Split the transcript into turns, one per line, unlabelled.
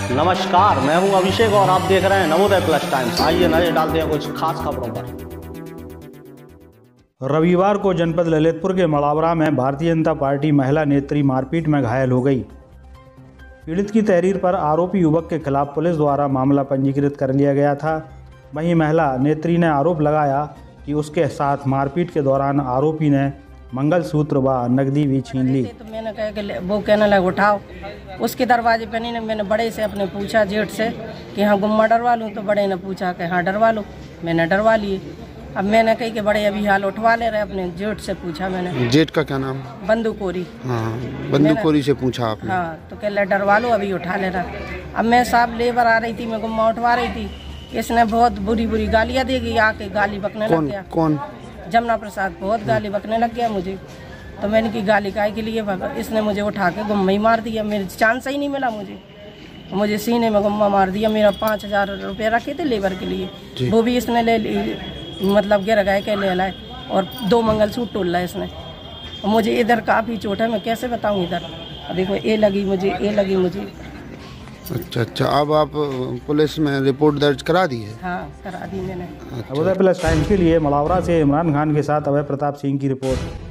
नमस्कार, मैं हूं अभिषेक और आप देख रहे हैं नवोदय प्लस टाइम्स। आइए नजर डालते हैं कुछ खास खबरों पर।
रविवार को जनपद ललितपुर के मड़ावरा में भारतीय जनता पार्टी महिला नेत्री मारपीट में घायल हो गई। पीड़ित की तहरीर पर आरोपी युवक के खिलाफ पुलिस द्वारा मामला पंजीकृत कर लिया गया था। वहीं महिला नेत्री ने आरोप लगाया कि उसके साथ मारपीट के दौरान आरोपी ने मंगलसूत्र व नकदी भी छीन ली।
तो मैंने कहा कि वो कहने लगा उठाओ। उसके दरवाजे पे नहीं, मैंने बड़े से अपने पूछा जेठ से कि हाँ गुम्मा डरवा लूँ, तो बड़े ने पूछा कि हाँ डरवा लो। मैंने डरवा लिए। अब मैंने कही कि बड़े अभी हाल उठवा ले रहे। अपने जेठ से पूछा मैंने।
जेठ का क्या नाम?
बंदूकोरी।
हाँ, बंदूकोरी से पूछा आपने?
हाँ, तो कह ले डरवा लो, अभी उठा ले रहा। अब मैं साहब लेबर आ रही थी, मैं गुम्मा उठवा रही थी। इसने बहुत बुरी बुरी गालियाँ दी गई, आके गाली बकने लग गया।
कौन?
जमुना प्रसाद। बहुत गाली बकने लग गया मुझे। तो मैंने की गाली काय के लिए, इसने मुझे उठा के गुम्मा ही मार दिया। मेरे चांस ही नहीं मिला मुझे सीने में गुम्मा मार दिया। मेरा 5,000 रुपये रखे थे लेबर के लिए, वो भी इसने ले ली, मतलब गिर गए के ले लाए। और 2 मंगलसूत्र तोड़ लाए इसने। मुझे इधर काफ़ी चोट है, मैं कैसे बताऊँ इधर। देखो ये लगी मुझे।
अच्छा, अब आप पुलिस में रिपोर्ट दर्ज करा दी है?
हाँ, करा दी मैंने।
नवोदय प्लस टाइम्स के लिए मड़ावरा से इमरान खान के साथ अभय प्रताप सिंह की रिपोर्ट।